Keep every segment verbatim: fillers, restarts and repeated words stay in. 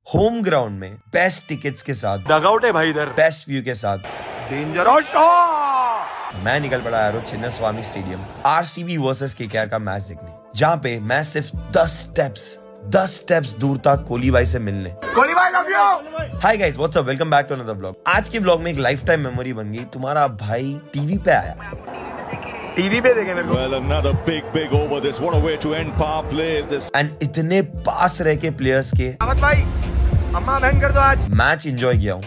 Home ground में best tickets के साथ, डगआउट है भाई इधर, बेस्ट व्यू के साथ, डेंजर और शॉट। मैं निकल पड़ा यार Chinnaswamy stadium RCB versus KKR का मैच देखने, जहाँ पे मैं सिर्फ दस स्टेप्स दस स्टेप्स दूर था कोहली भाई से मिलने। कोहली भाई love you. Hi guys, what's up, welcome back to another blog. आज के ब्लॉग में एक लाइफ टाइम मेमोरी बन गई। तुम्हारा भाई टीवी पे आया, टीवी पे देखे मेरे को। Well, another big, big over this. What a way to end power play. This. And इतने पास रह के प्लेयर्स के रावत भाई, अम्मा बहन कर दो आज। मैच एंजॉय किया हूँ।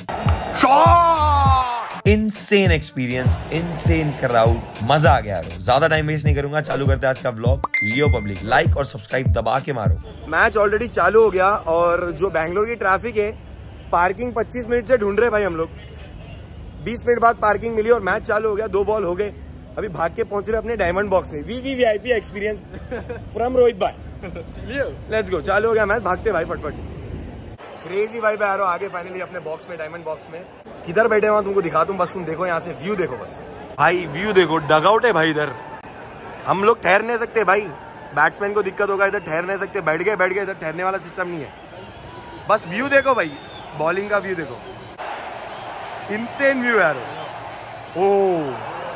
Shot. Insane experience, insane crowd, मजा आ गया यार। ज्यादा टाइम वेस्ट नहीं करूंगा, चालू करते हैं आज का ब्लॉग। लियो पब्लिक, लाइक और सब्सक्राइब दबा के मारो। मैच ऑलरेडी चालू हो गया और जो बैंगलोर की ट्रैफिक है, पार्किंग पच्चीस मिनट से ढूंढ रहे भाई हम लोग। बीस मिनट बाद पार्किंग मिली और मैच चालू हो गया। दो बॉल हो गए, अभी भाग के पहुंच रहे अपने डायमंड बॉक्स में। V V V I P experience from Rohit भाई। लेट्स गो, चालू हो गया मैच, भागते भाई फटफट। क्रेजी भाई आ रहा हो आगे फाइनली अपने बॉक्स में, डायमंड बॉक्स में। किधर बैठे हुआ तुमको दिखा दूं, बस तुम देखो यहाँ से व्यू देखो बस भाई, व्यू देखो। डगआउट है भाई इधर, हम लोग ठहर नहीं सकते भाई। बैट्समैन को दिक्कत होगा, इधर ठहर नहीं सकते। बैठ गए बैठ गए, इधर ठहरने वाला सिस्टम नहीं है। बस व्यू देखो भाई, बॉलिंग का व्यू देखो, इनसेन व्यू यार। ओ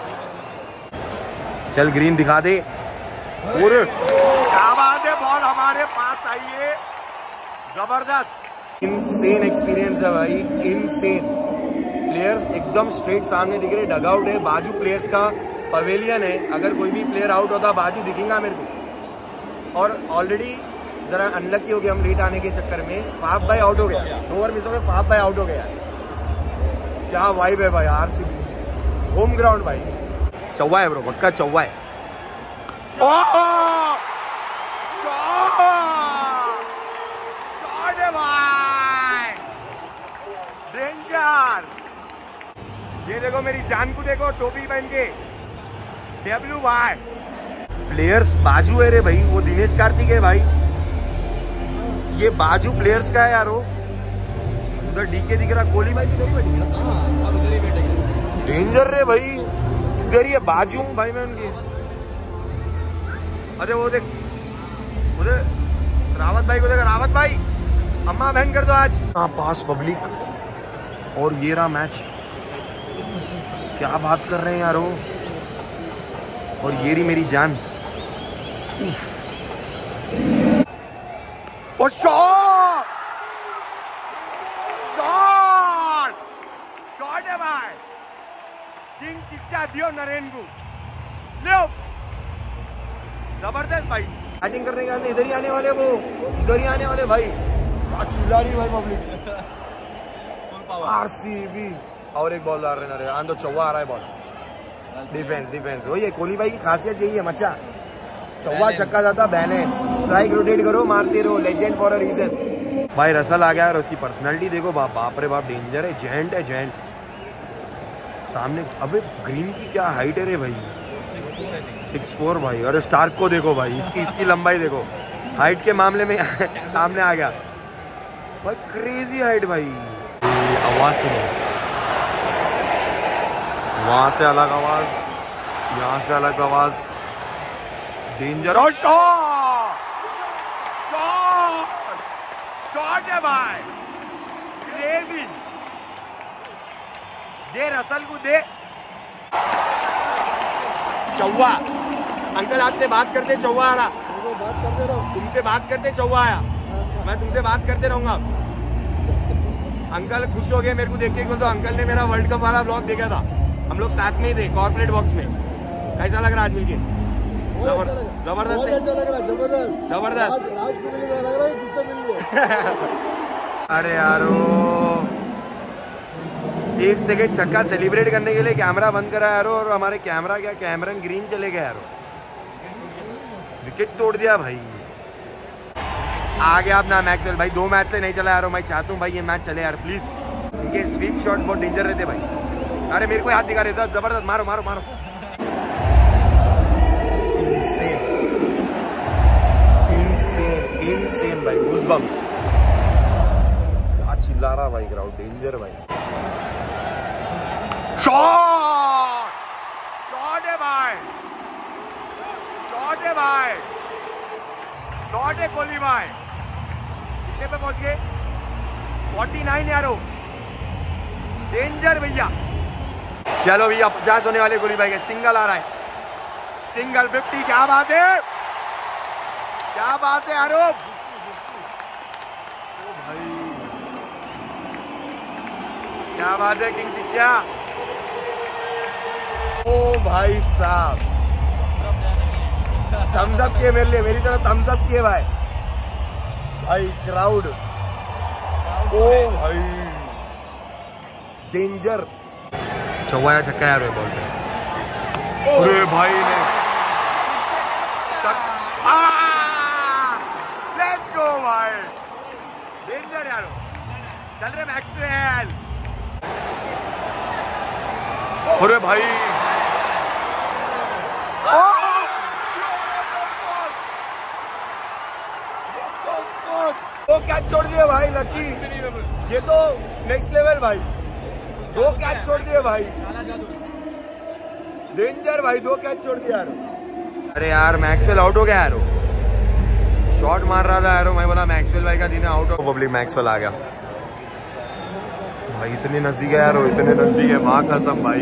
चल ग्रीन दिखा दे। और क्या बात है, बॉल हमारे पास आई है, जबरदस्त। इनसेन एक्सपीरियंस है भाई, इनसेन। प्लेयर्स एकदम स्ट्रेट सामने दिख रहे, डगआउट है, बाजू प्लेयर्स का पवेलियन है। अगर कोई भी प्लेयर आउट होता बाजू दिखेगा मेरे को। और ऑलरेडी जरा अनलकी हो गया हम लेट आने के चक्कर में। फाफ भाई आउट हो गया, ओवर मिस हो गया, फाफ भाई आउट हो गया। क्या वाइब है भाई आरसीबी होम ग्राउंड भाई। चौवा है ब्रो, पक्का चौवा है। डेंजर। ये देखो मेरी जान को देखो, टोपी पहन के डब्ल्यू वाई। प्लेयर्स बाजू है रे भाई, वो दिनेश कार्तिक है भाई। ये बाजू प्लेयर्स का है यार। वो उधर डीके दिख रहा, कोहली भाई किधर बैठे, डेंजर रे भाई। इधर ही बाजू भाई मैं उनकी। अरे वो देख, उधर रावत भाई को देख, रावत भाई अम्मा बहन कर दो आज। हाँ पास पब्लिक, और ये रहा मैच। क्या बात कर रहे हैं यार वो। और ये रही मेरी जान। ओ शॉट, शॉट, शॉट है भाई। किंग चिच्चा दियो नरेन को, लो जबरदस्त भाई। बैटिंग करने के इधर ही आने वाले, वो इधर ही आने वाले भाई। चिल्ला रही भाई पब्लिक। आरसीबी और एक बॉल डाल रहे हैं, तो चौवा आ रहा है बॉल। डिफेंस डिफेंस वही है, कोहली भाई की खासियत यही है मचा। चौवा छक्का जाता, बैलेंस, स्ट्राइक रोटेट करो, मारते रहो। लेजेंड फॉर अ रीजन भाई। रसल आ गया और उसकी पर्सनालिटी देखो, बाप बाप रे बाप, डेंजर है। जेंट है जेंट सामने। अबे ग्रीन की क्या हाइट है रे भाई, सिक्स फोर भाई। और स्टार्क को देखो भाई, इसकी इसकी लंबाई देखो, हाइट के मामले में सामने आ गया भाई। क्रेजी हाइट भाई। आवाज सुनो, वहां से अलग आवाज, यहाँ से अलग आवाज। डेंजर और शॉट, शॉट, शॉट है भाई। क्रेजी। दे रसल को दे। चौवा अंकल आपसे बात करते, चौवा आ रहा। बात करते रहो, तुमसे बात करते चौवा आया। मैं तुमसे बात करते रहूंगा। अंकल खुश हो गए मेरे को देख के, तो अंकल ने मेरा वर्ल्ड कप वाला ब्लॉग देखा था, हम लोग साथ में ही थे कॉर्पोरेट बॉक्स में। कैसा लग रहा आज मिलके? जबरदस्त जबरदस्त जबरदस्त। अरे यारो, एक सेकेंड छक्का सेलिब्रेट करने के लिए कैमरा बंद करा यारो, और हमारे कैमरा क्या कैमरन ग्रीन चले गए यारो। विकेट तोड़ दिया भाई। आ गया अपना मैक्सवेल भाई। दो मैच से नहीं चला यार, मैं चाहता हूँ भाई ये मैच चले यार प्लीज। इनके स्वीप शॉट्स बहुत डेंजर रहते भाई। अरे मेरे को हाथ दिखा रहे, जबरदस्त, मारो मारो मारो। इनसेन इनसेन इनसेन भाई, गूज़बम्प्स। क्या चिल्ला रहा भाई क्राउड, डेंजर भाई। शॉट, शॉट है भाई, शॉट है भाई, शॉट है कोहली भाई। कितने पे पहुंच गए? उनचास यारो, डेंजर भैया। चलो भैया पचास होने वाले कोहली भाई के, सिंगल आ रहा है, सिंगल पचास। क्या बात है, क्या बात है यारो भाई, क्या बात है किंग चिचिया। ओ भाई साहब, थम्स अप किए मेरे लिए, मेरी तरफ थम्स अप किए भाई। भाई क्राउड, ओ भाई डेंजर। चौवाया छक्का यार बॉल पे, अरे भाई ने लेट्स गो भाई, डेंजर यार। चल रहे मैक्सवेल, अरे भाई दो कैच छोड़ दिए भाई लकी, ये तो नेक्स्ट लेवल भाई, दो कैच छोड़ दिए भाई, डेंजर भाई, दो कैच छोड़ दिया यार। अरे यार मैक्सवेल आउट हो गया यार, शॉट मार रहा था यार, मैं बोला मैक्सवेल भाई का दिन आउट हो, पब्लिक मैक्सवेल आ गया भाई, इतने नजदीक है यार, इतने नजदीक है, माँ कसम भाई।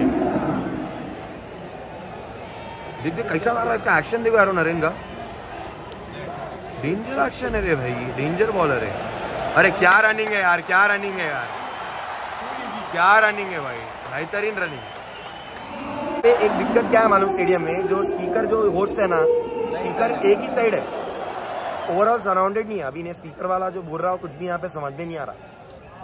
देख देख कैसा मार रहा है, इसका एक्शन देखो यार नरेन का, डेंजर एक्शन है रे भाई, डेंजर बॉलर है। अरे क्या रनिंग है यार, क्या रनिंग है यार, क्या रनिंग है भाई, बेहतरीन रनिंग। एक दिक्कत क्या है मालूम, स्टेडियम में जो स्पीकर जो होस्ट है ना, स्पीकर एक ही साइड है, ओवरऑल सराउंडेड नहीं है। अभी ने स्पीकर वाला जो बोल रहा हो कुछ भी यहाँ पे समझ में नहीं आ रहा।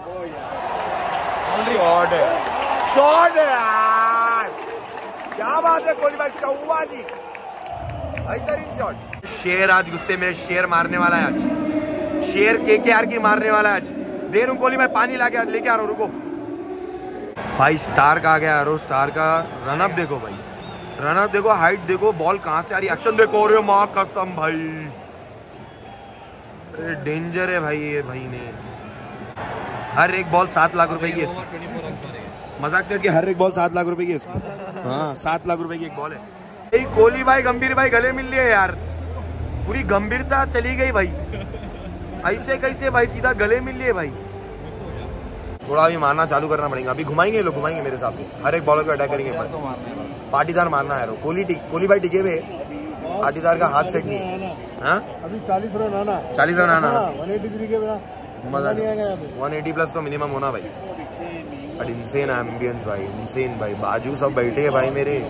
शॉट है, शॉट है यार, क्या बात है कोहली भाई, चौवा जी, बेहतरीन शॉट। शेर आज गुस्से में शेर मारने वाला है आज, शेर केकेआर की मारने वाला है आज। दे रहा हूं कोहली भाई, पानी ला के लेके आ रहा हूँ, रुको भाई। स्टार का आ गया यारो, स्टार का रनअप देखो भाई, रनअप देखो, हाइट देखो, बॉल कहां से आ रही, एक्शन देखो, रे माँ कसम भाई, अरे डेंजर है भाई ये भाई ने। हर एक बॉल सात लाख रुपए की है, मजाक से कि हर एक बॉल सात लाख रुपए की है, हाँ सात लाख रुपए की एक बॉल है। कोहली भाई गंभीर भाई गले मिल लिए यार, पूरी गंभीरता चली गई भाई, ऐसे कैसे भाई, सीधा गले मिल लिए भाई। थोड़ा भी मारना चालू करना पड़ेगा, अभी घुमाएंगे लोग, घुमाएंगे मेरे हिसाब से, हर एक बॉलर को अटैक करेंगे, पाटीदार मारना है। कोहली कोहली भाई टिके हुए, पाटीदार का हाथ सेट नहीं, हाँ अभी चालीस रन आना, चालीस रन आना, वन एटी थ्री के मजा नहीं आएगा, वन एटी प्लस तो मिनिमम होना भाई। बट इंसेन एम्बियंस भाई, इंसेन भाई, बाजू सब बैठे हैं भाई मेरे।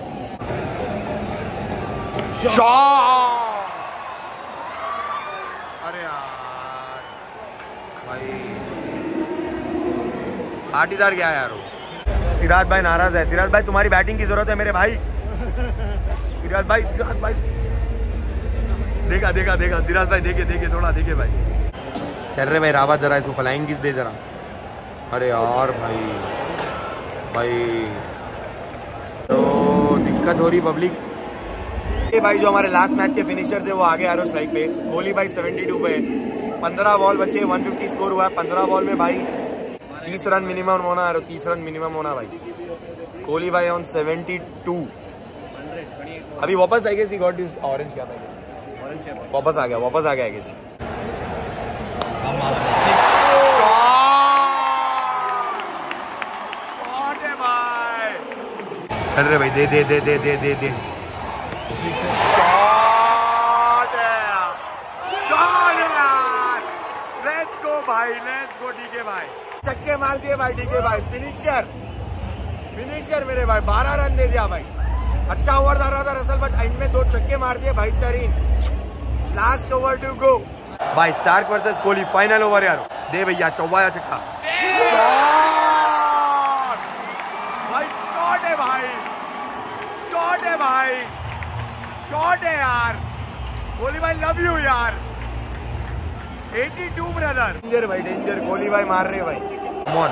शॉट, अरे यार भाई, पाटीदार क्या यार वो। सिराज भाई नाराज है, सिराज भाई तुम्हारी बैटिंग की जरूरत है मेरे भाई, सिराज भाई, सिराज भाई देखा देखा देखा, सिराज भाई देखे देखे थोड़ा देखे भाई। चल रहे भाई रावत, जरा इसको फ्लाइंग किस दे जरा। अरे यार भाई भाई तो दिक्कत हो रही पब्लिक। ये भाई जो हमारे लास्ट मैच के फिनिशर थे वो आगे आ रहे स्ट्राइक पे, कोहली भाई बहत्तर पे, पंद्रह बॉल बचे, एक सौ पचास स्कोर हुआ है, पंद्रह बॉल में भाई तीस रन मिनिमम होना है, तीस रन मिनिमम होना भाई। कोहली भाई ऑन बहत्तर, अभी वापस आएगा, सी गॉट दिस ऑरेंज क्या था, वापस आ गया, वापस आ गया है। शॉट है भाई, चल रहे भाई, दे दे दे दे दे दे दे शॉट है, शॉट है यार, लेट्स गो भाई, लेट्स गो डीके भाई, छक्के मार दिए भाई डीके भाई, फिनिशर फिनिशर मेरे भाई, बारह रन दे दिया भाई। अच्छा ओवर जा रहा था रसल, बट एंड में दो छक्के मार दिए भाई, बेहतरीन। लास्ट ओवर टू गो भाई, Starc versus Kohli, final over यार, दे भैया चौवाया छक्का, शॉट भाई, शॉट है भाई, शॉट है भाई, शॉट है यार, कोहली भाई लव यू यार, बयासी ब्रदर, डेंजर भाई, डेंजर, कोहली भाई मार रहे भाई, कम ऑन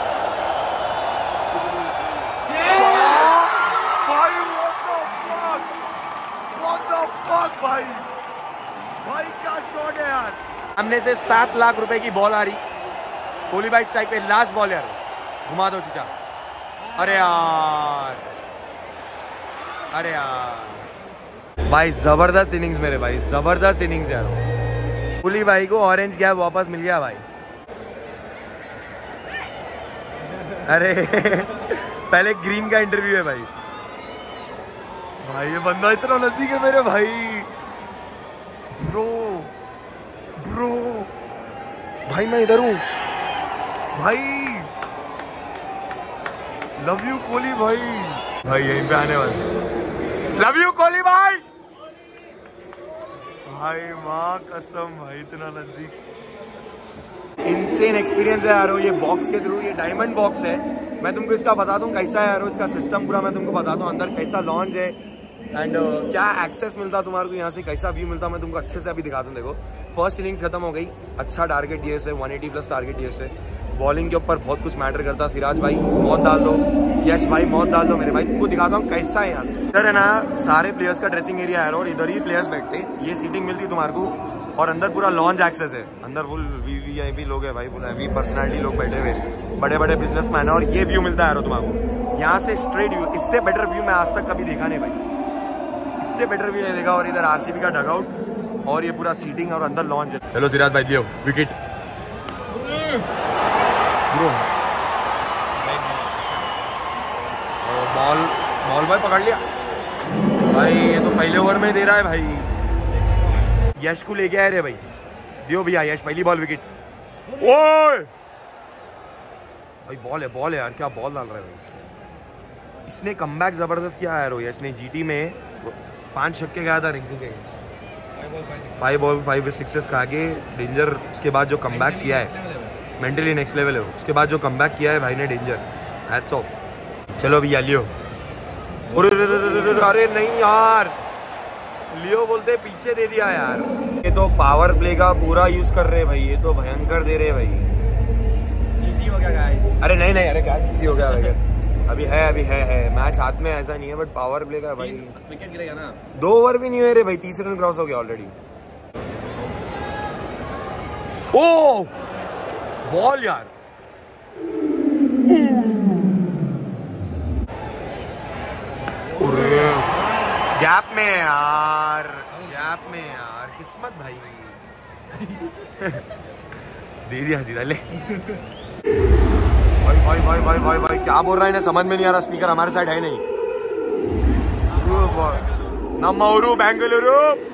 भाई, what the fuck, what the fuck भाई, भाई क्या शॉट है यार। सामने से सात लाख रुपए की बॉल आ रही, कोहली भाई स्ट्राइक पे, लास्ट बॉल यार, घुमा दो चीचा, अरे यार, अरे यार भाई, जबरदस्त इनिंग्स मेरे भाई, जबरदस्त इनिंग्स यार। कोहली भाई को ऑरेंज कैप वापस मिल गया भाई, अरे पहले ग्रीन का इंटरव्यू है भाई। भाई ये बंदा इतना नजदीक है मेरे भाई। ब्रो ब्रो भाई मैं इधर हूँ भाई। लव यू कोहली भाई। भाई यहीं पे आने वाले। लव यू कोहली भाई। भाई माँ कसम भाई इतना नजदीक। इनसेन एक्सपीरियंस है यारो ये बॉक्स के थ्रू। ये डायमंड बॉक्स है। मैं तुमको इसका बता दूं कैसा है यारो। इसका सिस्टम पूरा मैं तुमको बता दूं अंदर कैसा लॉन्च है एंड uh, क्या एक्सेस मिलता तुम्हारे को यहाँ से, कैसा व्यू मिलता मैं तुमको अच्छे से अभी दिखा दूं। देखो फर्स्ट इनिंग्स खत्म हो गई। अच्छा टारगेट डीएस है, वन एटी प्लस टारगेट डीएस है। बॉलिंग के ऊपर बहुत कुछ मैटर करता। सिराज भाई मौत डाल दो, यश भाई मौत डाल दो मेरे भाई। तुमको दिखाता हूँ कैसा है यहाँ से। इधर है ना सारे प्लेयर्स का ड्रेसिंग एरिया है और इधर ही प्लेयर्स बैठते। ये सीटिंग मिलती तुम्हारे को और अंदर पूरा लॉन्च एक्सेस है। अंदर full V V I P लोग है भाई, फुल हैवी पर्सनैलिटी लोग बैठे हुए, बड़े बड़े बिजनेसमैन है। और ये व्यू मिलता है यार तुम्हारे यहाँ से स्ट्रेट व्यू। इससे बेटर व्यू मैं आज तक कभी देखा नहीं भाई। इससे बेटर व्यू नहीं देखा। और इधर आरसीबी का डगआउट और ये पूरा सीटिंग और अंदर लॉन्च है। चलो सिराज भाई लियो विकेट। बॉल बॉल भाई पकड़ लिया भाई। ये तो पहले ओवर में दे रहा है भाई। यश को लेके आए रे भाई। दियो भैया यश पहली बॉल विकेट। ओए भाई बॉल है बॉल है यार। क्या बॉल डाल रहा है भाई। इसने कमबैक जबरदस्त किया यार। यश ने जीटी में पांच छक्के गया था रिंकू के। फाइव बॉल फाइव सिक्सेस खा के डेंजर। उसके बाद जो कमबैक किया है मेंटली नेक्स्ट लेवल है। उसके बाद जो कमबैक किया है भाई ने डेंजर। Hats off. चलो भैया लियो। अरे नहीं यार लियो बोलते पीछे दे दिया यार। ये तो पावर प्ले का पूरा यूज कर रहे भाई। ये तो भयंकर दे रहे भाई। जीजी हो गया गाइस। अरे नहीं नहीं अरे क्या जीजी हो गया भाई। अभी है अभी है है मैच हाथ में ऐसा नहीं है बट पावर प्ले का भाई। विकेट गिरेगा ना। दो ओवर भी नहीं हुए रे भाई। तीस रन क्रॉस हो गया ऑलरेडी। ओ बॉल यार। गैप में यार गैप में यार किस्मत भाई। दे दिया सीधा ले। भाई भाई भाई भाई भाई भाई क्या बोल रहा है इन्हें समझ में नहीं आ रहा। स्पीकर हमारे साइड है नहीं। नम्मूरू बेंगलुरु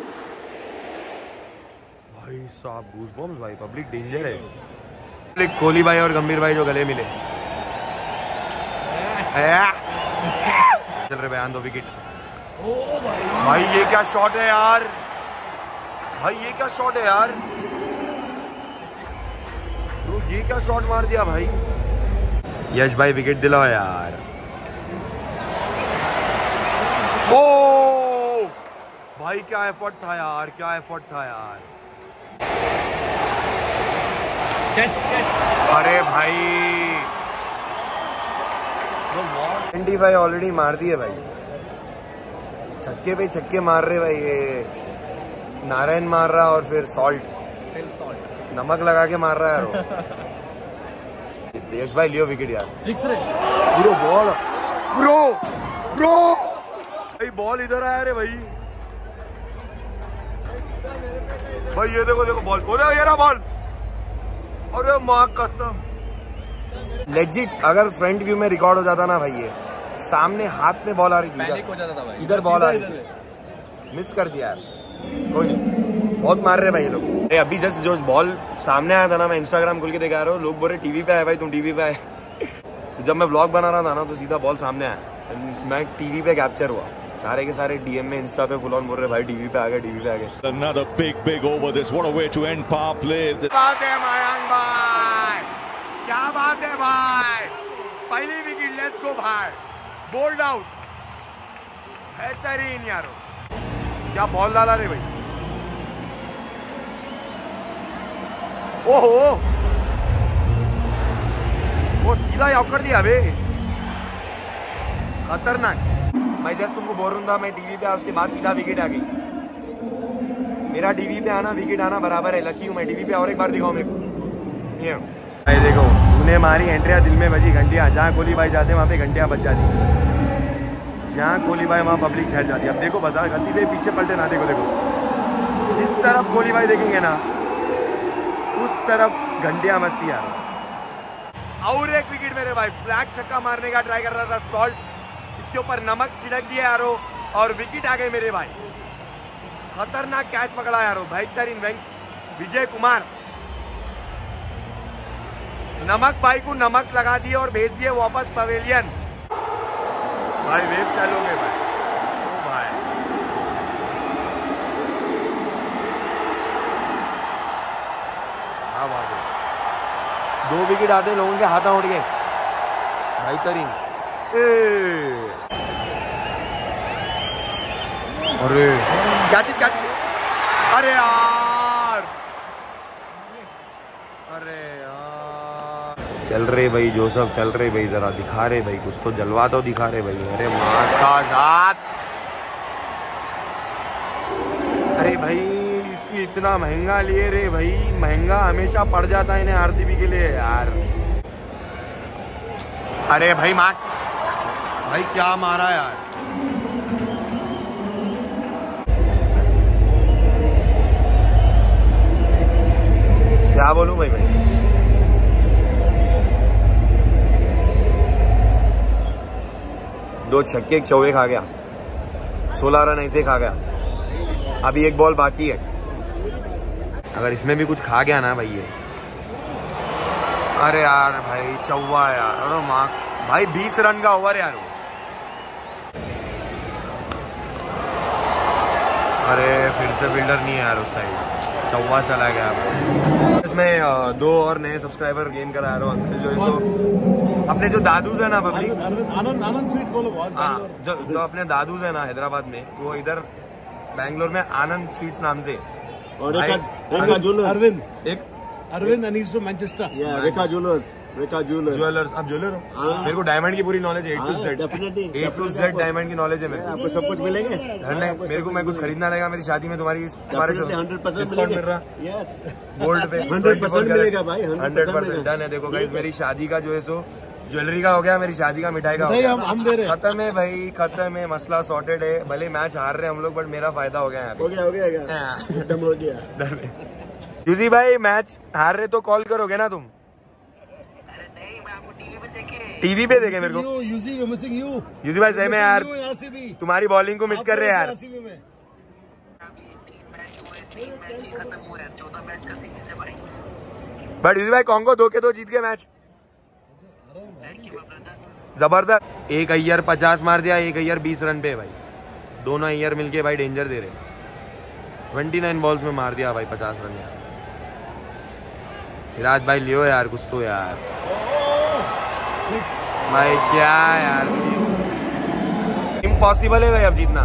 भाई साहब गूज बॉम्ब्स भाई। पब्लिक डेंजर है। कोहली भाई और गंभीर भाई जो गले मिले। चल रहे बयान दो विकेट। भाई ये क्या शॉट है यार। भाई ये क्या शॉट है यार। तो ये क्या शॉट मार दिया भाई। यश भाई विकेट दिलाओ यार। ओ भाई क्या एफर्ट था यार। क्या एफर्ट था यार। Catch catch. अरे भाई ट्वेंटी फाइव ऑलरेडी मार दिए भाई। छक्के पे छक्के मार रहे भाई। ये नारायण मार रहा और फिर सॉल्ट नमक लगा के मार रहा है यार। यश भाई लियो विकेट यार। सिक्स रे ब्रो बॉल ब्रो ब्रो भाई बॉल इधर आया रे भाई। भाई ये देखो देखो बॉल बोला ये रहा बॉल। अरे माँ कसम लेजिट अगर फ्रंट व्यू में रिकॉर्ड हो जाता ना भाई। ये सामने हाथ में बॉल आ रही थी। इधर बॉल आ रही थी। मिस कर दिया यार। कोई नहीं बहुत मार रहे भाई ये लोग। अभी जस्ट जो बॉल सामने आया था ना मैं इंस्टाग्राम खोल के देखा रहा हूँ। लोग बोल रहे टीवी पे आए भाई तुम टीवी पे आए। तो जब मैं व्लॉग बना रहा था ना तो सीधा बॉल सामने आया। मैं टीवी पे कैप्चर हुआ। सारे के सारे डीएम में इंस्टा पे फुल ऑन बोल रहे भाई टीवी पे आ गए टीवी पे आ गए। Another big big over this. What a way to end power play. बात है मयंक भाई। क्या बात है भाई। पहली विकेट लेट्स गो भाई। बोल्ड आउट बेहतरीन यारो। क्या बॉल डाला रे भाई। ओहो वो सीधा आउट कर दिया बे। खतरनाक। मैं जस्ट तुमको बोल रहा था मैं टीवी पे, उसके बाद सीधा विकेट आ गई। मेरा टीवी पे आना विकेट आना बराबर है। लकी हूँ मैं टीवी पे। और एक बार दिखाओ मेरे को। ये भाई देखो तूने मारी एंट्रिया दिल में बजी घंटियाँ। जहाँ कोहली भाई जाते वहाँ पे घंटियाँ बज जाती। जहाँ कोहली भाई वहाँ पब्लिक ठहर जाती। अब देखो बस गलती से पीछे पलटे ना। देखो देखो जिस तरफ कोहली भाई देखेंगे ना उस तरफ घंटियाँ बजती यार। और एक विकेट मेरे भाई, फ्लैट छक्का मारने का ट्राई कर रहा था सॉल्ट, इसके ऊपर नमक छिड़क दिया यारो और विकेट आ गए मेरे भाई। खतरनाक कैच पकड़ा यारो, बेहतरीन विजय कुमार। नमक भाई को नमक लगा दिए और भेज दिए वापस पवेलियन। भाई वेव चालू हो गए भाई, ओ भाई हाँ भाई, दो विकेट आते लोगों के हाथों उड़ गए, बेहतरीन। अरे क्या चीज क्या चीज, अरे यार, अरे यार, चल रहे भाई जोसफ, चल रहे भाई, जरा दिखा रहे भाई, कुछ तो जलवा तो दिखा रहे भाई। अरे माँ का जात, अरे भाई इसकी इतना महंगा लिए रे भाई, महंगा हमेशा पड़ जाता है इन्हें आरसीबी के लिए यार। अरे भाई माँ, भाई क्या मारा यार, क्या बोलूं भाई भाई। दो छक्के एक चौके खा गया, सोलह रन ऐसे खा गया। अभी एक बॉल बाकी है, अगर इसमें भी कुछ खा गया ना भाई ये, अरे यार भाई चौवा यार, अरे माँ भाई बीस रन का ओवर यार। अरे फिर से फील्डर नहीं है यार उस साइड, चौवा चला गया। इसमें दो और नए सब्सक्राइबर गेन करा रहा हूँ अंकल, जो इसको अपने जो दादूज है ना पब्लिक, आनंद आनंद स्वीट बोलो बहुत। हाँ, जो जो अपने दादूज है ना हैदराबाद में, वो इधर बैंगलोर में आनंद स्वीट्स नाम से, और अरविंद एक Arvind and he's from Manchester. Yeah, Rekha Jewelers. Rekha Jewelers. Jewellers, आप ज्वेलर हो? मेरे को डायमंड की पूरी नॉलेज है, A to Z, Definitely. A to Z diamond की नॉलेज है मेरे को। आपको सब कुछ मिलेंगे। धन्य, मेरे को मैं कुछ खरीदना रहेगा मेरी शादी में, तुम्हारी तुम्हारे से हंड्रेड परसेंट डिस्काउंट मिल रहा यस गोल्ड पे, हंड्रेड परसेंट मिलेगा भाई, हंड्रेड परसेंट डन है। देखो गाइस, मेरी शादी का जो है सो ज्वेलरी का हो गया, मेरी शादी का मिठाई का हो गया, हम दे रहे हैं। खत्म है भाई, खत्म है, मसला सॉर्टेड है। भले मैच हार रहे हैं हम लोग, बट मेरा फायदा हो गया यहाँ हो पे। गया हो गया एकदम हो गया। यूजी भाई मैच हार रहे तो कॉल करोगे ना तुम? टीवी पे देखे मेरे को। Yuzi we missing you. Yuzi भाई सही में यार, तुम्हारी बॉलिंग को मिस कर रहे हैं यार। बट यूजी भाई कॉन्गो दो के दो जीत गए मैच, जबरदस्त। एक अय्यर पचास मार दिया, एक अय्यर बीस रन पे भाई, दोनों अय्यर मिलके भाई डेंजर दे रहे। ट्वेंटी नाइन बॉल्स में मार दिया भाई पचास रन यार। सिराज भाई लियो यार कुछ तो यार, भाई क्या यार, इम्पॉसिबल है भाई अब जीतना।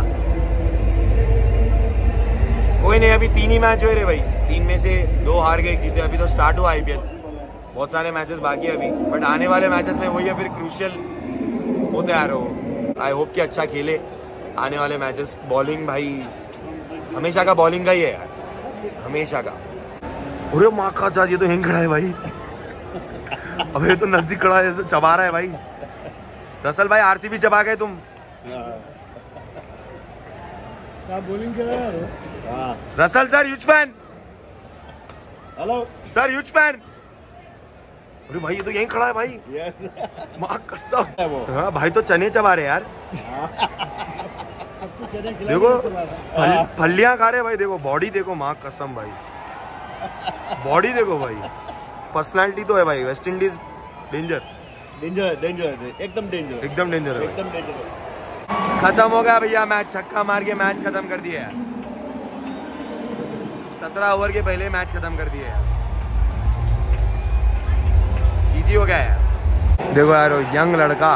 कोई नहीं, अभी तीन ही मैच हुए रे भाई, तीन में से दो हार गए, एक जीते। अभी तो स्टार्ट हुआ आईपीएल, बहुत सारे मैचेस बाकी है अभी, बट आने वाले मैचेस में वही है फिर क्रूशियल होते यार वो। आई होप कि अच्छा खेले आने वाले मैचेस। बॉलिंग भाई हमेशा का बॉलिंग का ही है यार, हमेशा का। अरे माँ का चाच, ये तो यहीं खड़ा है भाई, अबे ये तो नजदीक खड़ा है, चबा रहा है भाई। रसल भाई आरसीबी चबा गए तुम। क्या बॉलिंग कर रहा है Russell sir, huge fan. Hello sir, huge fan. अरे भाई ये तो यहीं खड़ा है भाई, माँ कसम। हाँ भाई तो चने चबा रहे यार, देखो फल, फलियां खा रहे भाई, देखो बॉडी देखो, माँ कसम भाई, बॉडी देखो भाई, पर्सनालिटी तो है भाई। West Indies danger danger danger एकदम डेंजर एकदम डेंजर है एकदम डेंजर। खत्म हो गया भैया मैच, छक्का मार के मैच खत्म कर दिया यार। सत्रह ओवर के पहले मैच खत्म कर दिया यार, इजी हो गया यार। देखो यार यंग लड़का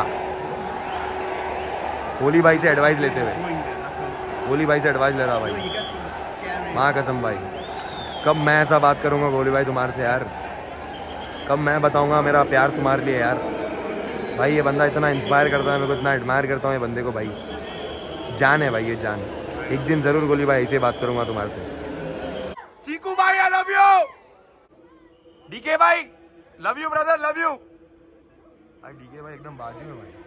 कोहली भाई से एडवाइस लेते हुए, कोहली भाई से एडवाइस ले रहा भाई, माँ कसम भाई। कब मैं ऐसा बात करूंगा कोहली भाई तुम्हारे से यार, कब मैं बताऊंगा मेरा प्यार तुम्हारे लिए यार। भाई ये बंदा इतना इंस्पायर करता है मेरे को, इतना एडमायर करता हूँ ये बंदे को भाई, जान है भाई ये जान। एक दिन जरूर कोहली भाई ऐसे बात करूंगा तुम्हारे से। चीकू भाई आई लव यू, डीके भाई love you brother, love you. भाई डीके भाई एकदम बाजू में भाई।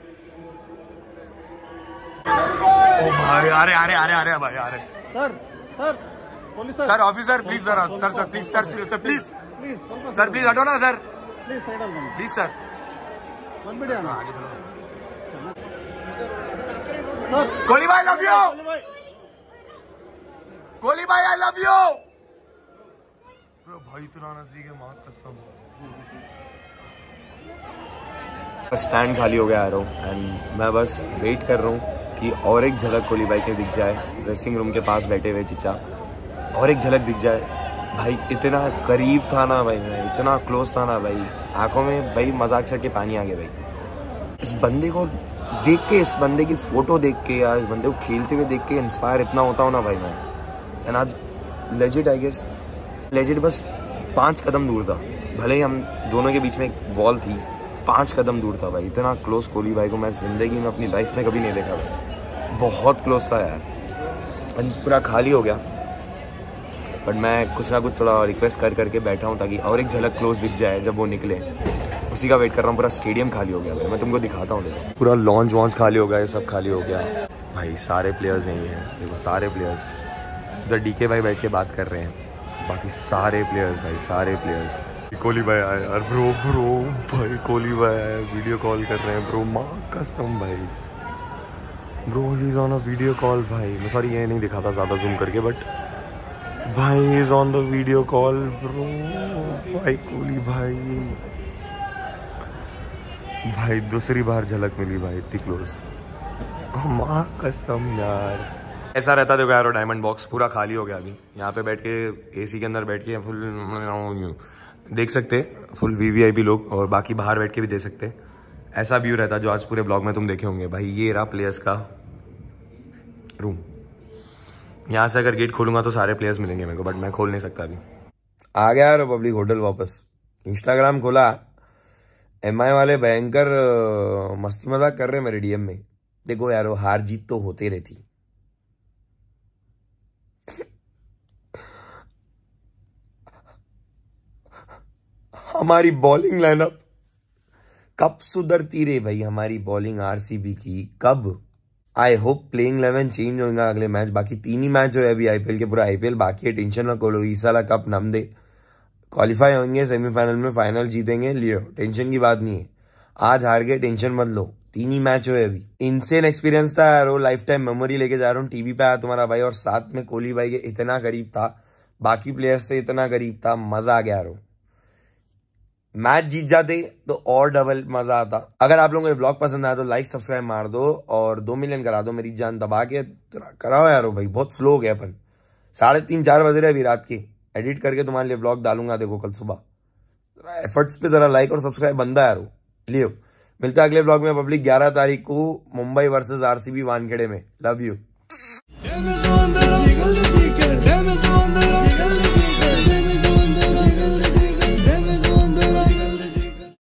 ओ भाई अरे अरे अरे अरे भाई अरे sir sir police sir, officer please sir, sir sir please sir, sir please sir, please हटो ना sir, please side please sir. Kohli भाई लव यू, कोहली भाई आई लव यू। भाई इतना ना सीखे मां कसम। स्टैंड खाली हो गया आ रहा हूँ एंड मैं बस वेट कर रहा हूँ कि और एक झलक कोहली भाई के दिख जाए। ड्रेसिंग रूम के पास बैठे हुए चिचा, और एक झलक दिख जाए। भाई इतना करीब था ना भाई, मैं इतना क्लोज था ना भाई, आंखों में भाई मजाक छट के पानी आ गया भाई। इस बंदे को देख के, इस बंदे की फोटो देख के या इस बंदे को खेलते हुए देख के इंस्पायर इतना होता हूँ ना भाई मैं। एंड आज लेजिट आई गेस लेजिट बस पाँच कदम दूर था, भले ही हम दोनों के बीच में एक वॉल थी, पाँच कदम दूर था भाई। इतना क्लोज कोहली भाई को मैं जिंदगी में अपनी लाइफ में कभी नहीं देखा भाई, बहुत क्लोज था यार। एंड पूरा खाली हो गया, बट मैं कुछ ना कुछ थोड़ा रिक्वेस्ट कर करके बैठा हूँ ताकि और एक झलक क्लोज दिख जाए जब वो निकले। उसी का वेट कर रहा हूँ। पूरा स्टेडियम खाली हो गया भाई, मैं तुमको दिखाता हूँ। देखो पूरा लॉन्च वॉन्च खाली हो गया, ये सब खाली हो गया भाई। सारे प्लेयर्स यहीं हैं, देखो सारे प्लेयर्स। उधर डीके भाई बैठ के बात कर रहे हैं, बाकी सारे प्लेयर्स भाई, सारे प्लेयर्स। कोहली भाई आए यार, ब्रो ब्रो भाई, कोहली भाई आए, वीडियो कॉल कर रहे हैं ब्रो, माँ कसम भाई bro he is on a video call भाई। मैं सॉरी ये नहीं दिखाता ज़्यादा जूम करके, बट भाई is on the video call bro. भाई कोहली भाई भाई दूसरी बार झलक मिली भाई, इतनी क्लोज, माँ कसम यार। ऐसा रहता देखो यार, डायमंड बॉक्स पूरा खाली हो गया अभी। यहाँ पे बैठ के एसी के अंदर बैठ के फुल देख सकते, फुल वीवीआईपी लोग, और बाकी बाहर बैठ के भी देख सकते। ऐसा व्यू रहता जो आज पूरे ब्लॉग में तुम देखे होंगे भाई। ये रहा प्लेयर्स का रूम। यहाँ से अगर गेट खोलूंगा तो सारे प्लेयर्स मिलेंगे मेरे को, बट मैं खोल नहीं सकता अभी। आ गया यार पब्लिक होटल वापस। इंस्टाग्राम खोला, एम आई वाले भयंकर मस्ती मजाक कर रहे हैं मेरे डीएम में। देखो यार वो हार जीत तो होते रहती, हमारी बॉलिंग लाइनअप कब सुधरती रे भाई, हमारी बॉलिंग आरसीबी की कब। I hope playing eleven change होगा अगले मैच। बाकी तीन ही मैच हो अभी आईपीएल के, पूरा आईपीएल बाकी है। टेंशन ना खोलो, इस साल कप नम दे, क्वालिफाई होंगे सेमीफाइनल में, फाइनल जीतेंगे, लियो टेंशन की बात नहीं है। आज हार गए टेंशन मत लो, तीन ही मैच हुए अभी। इनसेन एक्सपीरियंस था यार, वो लाइफ टाइम मेमोरी लेके जा रहा हूँ। टीवी पे आया तुम्हारा भाई और साथ में कोहली भाई के इतना करीब था, बाकी प्लेयर्स से इतना करीब था, मजा आ गया यार। मैच जीत जाते तो और डबल मजा आता। अगर आप लोगों को ये ब्लॉग पसंद आया तो लाइक सब्सक्राइब मार दो और दो मिलियन करा दो मेरी जान दबा के। कराओ यार भाई, बहुत स्लो हो गया अपन। साढ़े तीन चार बज रहे अभी रात के, एडिट करके तुम्हारे लिए ब्लॉग डालूंगा देखो कल सुबह। एफर्ट्स पे जरा लाइक और सब्सक्राइब बंदा यार लियो। मिलता है अगले ब्लॉग में पब्लिक ग्यारह तारीख को मुंबई वर्सेस आरसीबी वानखेड़े में। Love you.